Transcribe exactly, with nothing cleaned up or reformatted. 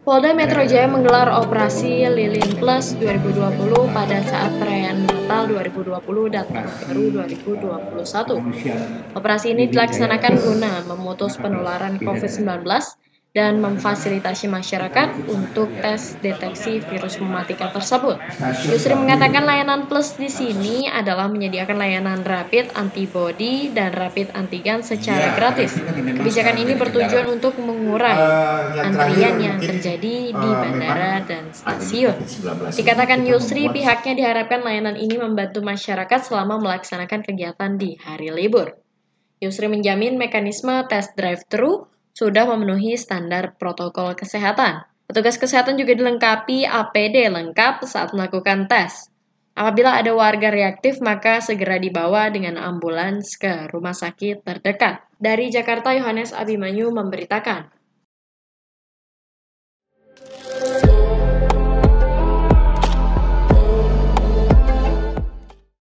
Polda Metro Jaya menggelar Operasi Lilin Plus dua ribu dua puluh pada saat perayaan Natal dua ribu dua puluh dan Tahun Baru dua ribu dua puluh satu. Operasi ini dilaksanakan guna memutus penularan covid sembilan belas dan memfasilitasi masyarakat untuk tes deteksi virus mematikan tersebut. Yusri mengatakan layanan plus di sini adalah menyediakan layanan rapid antibody dan rapid antigen secara gratis. Kebijakan ini bertujuan untuk mengurangi antrian yang terjadi di bandara dan stasiun. Dikatakan Yusri, pihaknya diharapkan layanan ini membantu masyarakat selama melaksanakan kegiatan di hari libur. Yusri menjamin mekanisme tes drive-thru sudah memenuhi standar protokol kesehatan. Petugas kesehatan juga dilengkapi A P D lengkap saat melakukan tes. Apabila ada warga reaktif, maka segera dibawa dengan ambulans ke rumah sakit terdekat. Dari Jakarta, Yohanes Abimanyu memberitakan.